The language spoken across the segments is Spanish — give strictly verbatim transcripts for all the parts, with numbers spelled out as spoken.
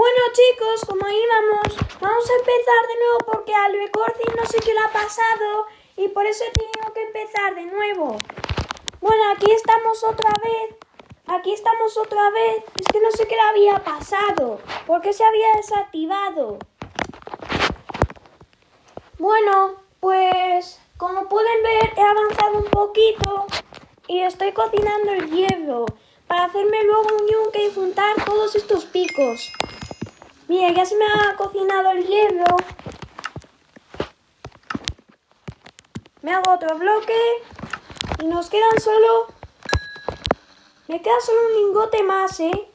Bueno chicos, como íbamos, vamos a empezar de nuevo porque al recording no sé qué le ha pasado y por eso he tenido que empezar de nuevo. Bueno, aquí estamos otra vez, aquí estamos otra vez, es que no sé qué le había pasado, porque se había desactivado. Bueno, pues como pueden ver he avanzado un poquito y estoy cocinando el hierro para hacerme luego un yunque y juntar todos estos picos. Mira, ya se me ha cocinado el hierro. Me hago otro bloque y nos quedan solo... Me queda solo un lingote más, ¿eh?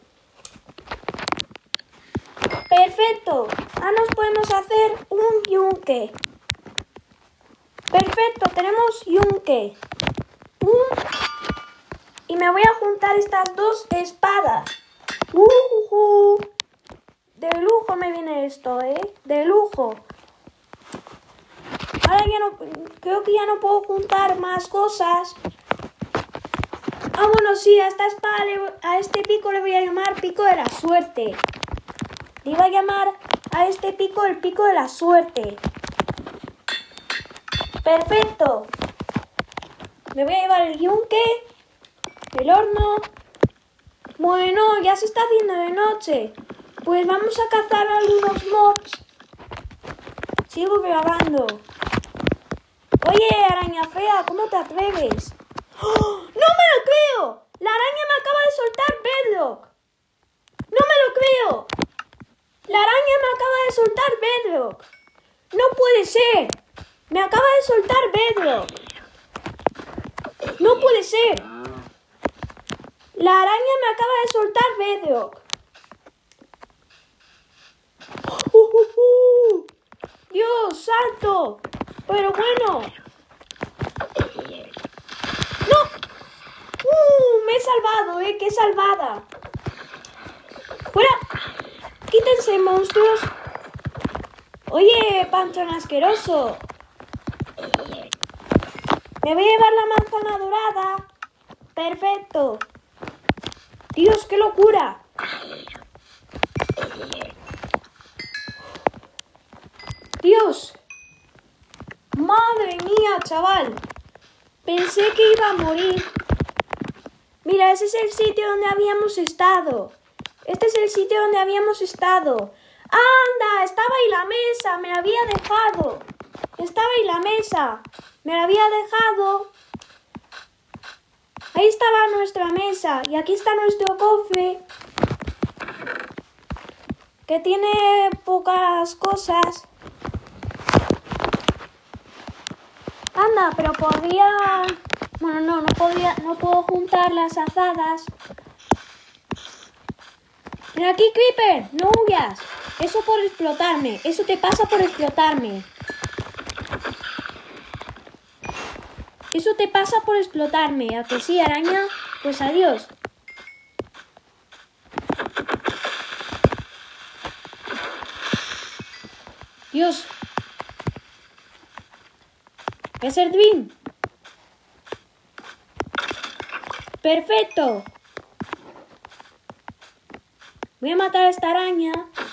Perfecto. Ahora nos podemos hacer un yunque. Perfecto, tenemos yunque. Un... Y me voy a juntar estas dos espadas. Uh, uh, uh. De lujo me viene esto, ¿eh? De lujo. Ahora ya no... Creo que ya no puedo juntar más cosas. Ah, bueno, sí, a esta espada, le, a este pico le voy a llamar pico de la suerte. Le iba a llamar a este pico el pico de la suerte. Perfecto. Me voy a llevar el yunque, el horno. Bueno, ya se está haciendo de noche. Pues vamos a cazar algunos mobs. Sigo grabando. Oye, araña fea, ¿cómo te atreves? ¡Oh! ¡No me lo creo! La araña me acaba de soltar Bedrock. ¡No me lo creo! La araña me acaba de soltar Bedrock. ¡No puede ser! Me acaba de soltar Bedrock. ¡No puede ser! La araña me acaba de soltar Bedrock. Uh, uh, uh. ¡Dios, salto! Pero bueno. ¡No! ¡Uh! Me he salvado, ¿eh? ¡Qué salvada! ¡Fuera! ¡Quítense, monstruos! Oye, panchón asqueroso. Me voy a llevar la manzana dorada. Perfecto. Dios, qué locura. Dios. Madre mía, chaval. Pensé que iba a morir. Mira, ese es el sitio donde habíamos estado. Este es el sitio donde habíamos estado. ¡Anda! Estaba ahí la mesa. Me la había dejado. Estaba ahí la mesa. Me la había dejado. Ahí estaba nuestra mesa. Y aquí está nuestro cofre. Que tiene pocas cosas. Anda, pero podría... Bueno, no, no podría, no puedo juntar las azadas. Mira aquí, Creeper, no huyas. Eso por explotarme, eso te pasa por explotarme. Eso te pasa por explotarme. ¿A que sí, araña? Pues adiós. Dios. ¿Es el Dream? Perfecto. Voy a matar a esta araña.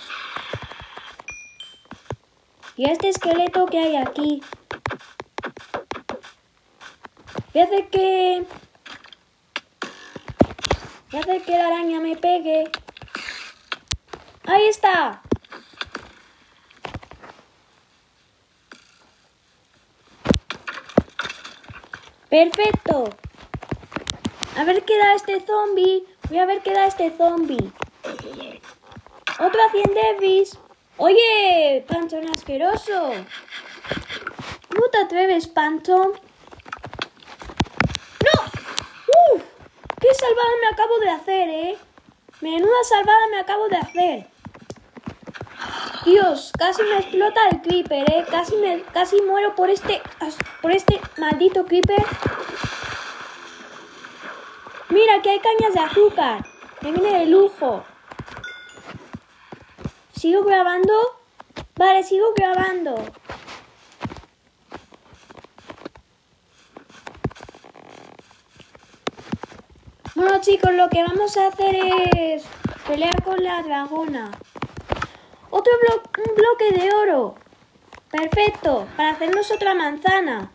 Y a este esqueleto que hay aquí. Voy a hacer que... Voy a hacer que la araña me pegue. ¡Ahí está! Perfecto. A ver qué da este zombie. Voy a ver qué da este zombie. Otro a cien Davis. Oye, panchón asqueroso. ¿Cómo te atreves, panchón? ¡No! ¡Uf! ¡Qué salvada me acabo de hacer, eh! Menuda salvada me acabo de hacer. Dios, casi me explota el creeper, eh. Casi me, casi muero por este, por este maldito creeper. Mira, que hay cañas de azúcar. Me viene de lujo. ¿Sigo grabando? Vale, sigo grabando. Bueno, chicos, lo que vamos a hacer es pelear con la dragona. Otro blo un bloque de oro. Perfecto, para hacernos otra manzana.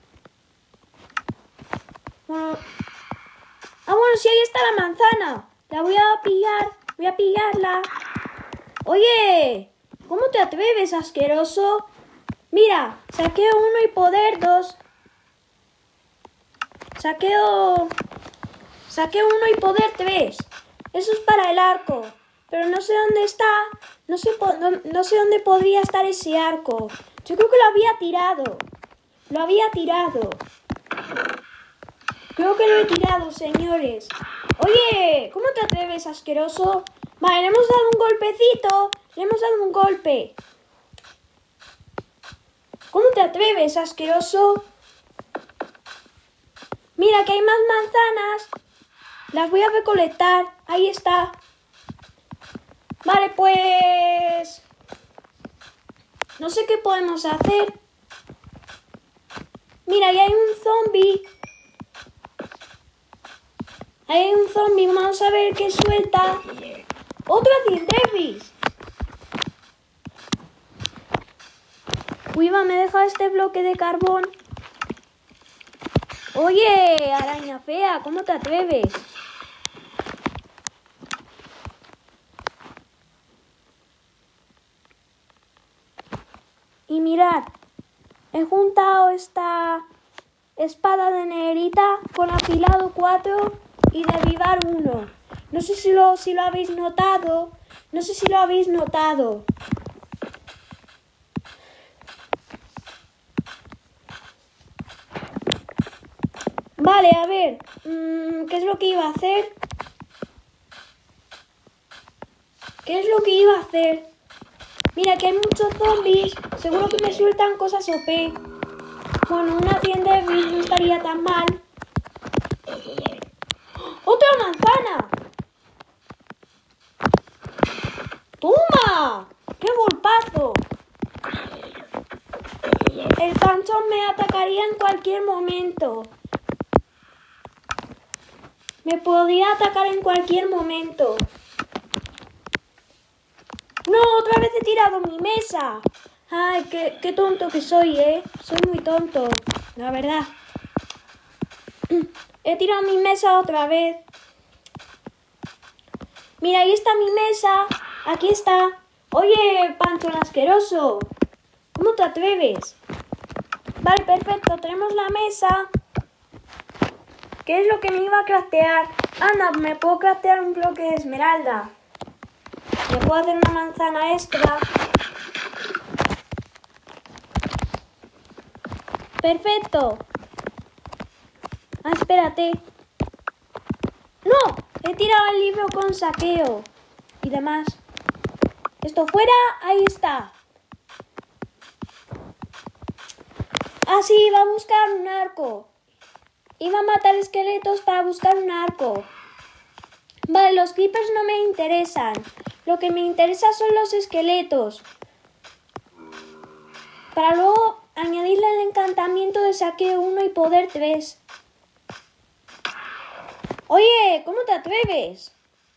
Bueno. Ah, bueno, sí, ahí está la manzana. La voy a pillar, voy a pillarla. Oye, ¿cómo te atreves, asqueroso? Mira, saqueo uno y poder dos. Saqueo... Saqueo uno y poder tres. Eso es para el arco. Pero no sé dónde está. No sé, no, no sé dónde podría estar ese arco. Yo creo que lo había tirado. Lo había tirado. Creo que lo he tirado, señores. Oye, ¿cómo te atreves, asqueroso? Vale, le hemos dado un golpecito. Le hemos dado un golpe. ¿Cómo te atreves, asqueroso? Mira, que hay más manzanas. Las voy a recolectar. Ahí está. Vale, pues... No sé qué podemos hacer. Mira, ahí hay un zombie. Ahí hay un zombie. Vamos a ver qué suelta. ¡Otro Acindebris! Uy, va, me deja este bloque de carbón. Oye, araña fea, ¿cómo te atreves? Y mirad, he juntado esta espada de negrita con afilado cuatro y derribar uno. No sé si lo, si lo habéis notado. No sé si lo habéis notado. Vale, a ver, mmm, ¿qué es lo que iba a hacer? ¿Qué es lo que iba a hacer? Mira, que hay muchos zombies. Seguro que me sueltan cosas O P. Bueno, una tienda de no estaría tan mal. ¡Otra manzana! ¡Toma! ¡Qué golpazo! El panchón me atacaría en cualquier momento. Me podría atacar en cualquier momento. ¡No! ¡Otra vez he tirado mi mesa! ¡Ay, qué, qué tonto que soy, eh! Soy muy tonto, la verdad. He tirado mi mesa otra vez. Mira, ahí está mi mesa. Aquí está. Oye, panchón asqueroso. ¿Cómo te atreves? Vale, perfecto. Tenemos la mesa. ¿Qué es lo que me iba a craftear? Anda, me puedo craftear un bloque de esmeralda. Me puedo hacer una manzana extra. Perfecto. Ah, espérate. ¡No! He tirado el libro con saqueo y demás. Esto fuera, ahí está. Ah, sí, iba a buscar un arco. Iba a matar esqueletos para buscar un arco. Vale, los creepers no me interesan. Lo que me interesa son los esqueletos. Para luego añadirle el encantamiento de saqueo uno y poder tres. Oye, ¿cómo te atreves?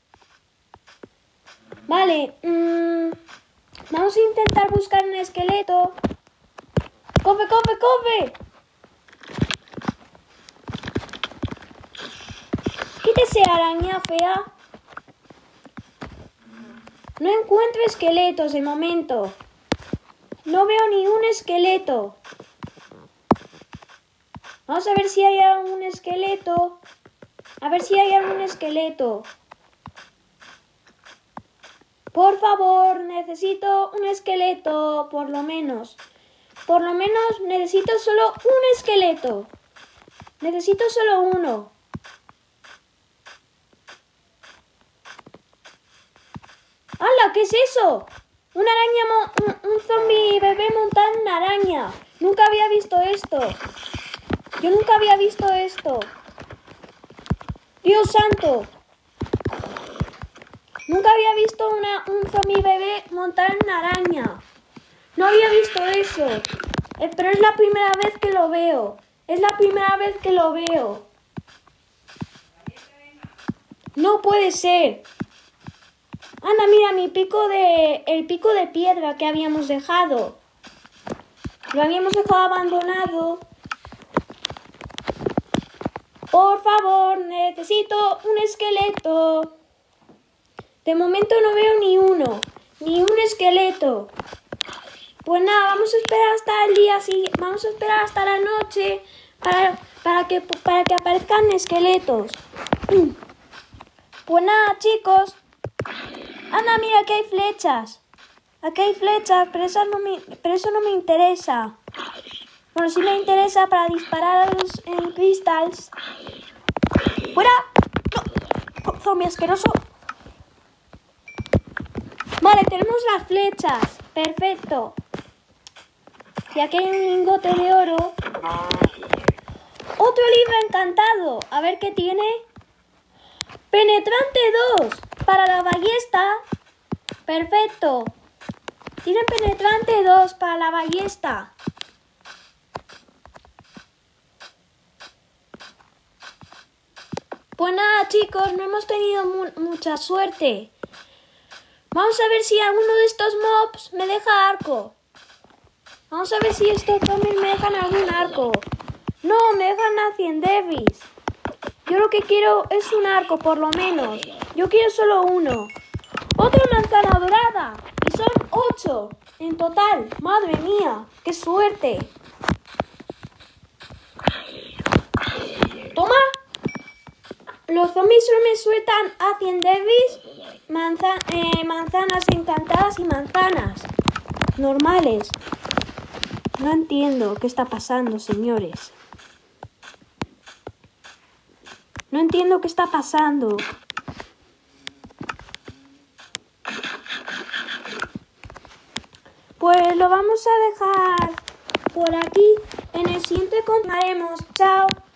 Vale, mmm, vamos a intentar buscar un esqueleto. ¡Cofe, cofe, cofe! Quítese, araña fea. No encuentro esqueletos de momento. No veo ni un esqueleto. Vamos a ver si hay algún esqueleto. A ver si hay algún esqueleto. Por favor, necesito un esqueleto, por lo menos. Por lo menos necesito solo un esqueleto. Necesito solo uno. ¡Hala! ¿Qué es eso? Una araña, un, un zombie bebé montado en una araña. Nunca había visto esto. Yo nunca había visto esto. ¡Dios santo! Nunca había visto una, un zombie bebé montado en una araña. No había visto eso. Eh, pero es la primera vez que lo veo. Es la primera vez que lo veo. No puede ser. Anda, mira, mi pico de... el pico de piedra que habíamos dejado. Lo habíamos dejado abandonado. Por favor, necesito un esqueleto. De momento no veo ni uno. Ni un esqueleto. Pues nada, vamos a esperar hasta el día siguiente. Vamos a esperar hasta la noche para, para, que, para que aparezcan esqueletos. Pues nada, chicos. Anda, mira, aquí hay flechas. Aquí hay flechas, pero eso no me, pero eso no me interesa. Bueno, sí me interesa para disparar a los en crystals. ¡Fuera! ¡No! ¡Zombie asqueroso! Vale, tenemos las flechas. Perfecto. Y aquí hay un lingote de oro. Otro libro encantado. A ver qué tiene. Penetrante dos. Para la ballesta. Perfecto. Tiene penetrante dos para la ballesta. Pues nada, chicos, no hemos tenido mu mucha suerte. Vamos a ver si alguno de estos mobs me deja arco. Vamos a ver si estos zombies me dejan algún arco. No, me dejan a cien Davis. Yo lo que quiero es un arco, por lo menos. Yo quiero solo uno. Otra manzana dorada. Y son ocho en total. Madre mía, qué suerte. Toma. Los zombies solo me sueltan a cien Davis, manza eh, manzanas encantadas y manzanas normales. No entiendo qué está pasando, señores. No entiendo qué está pasando. Pues lo vamos a dejar por aquí. En el siguiente continuaremos. Chao.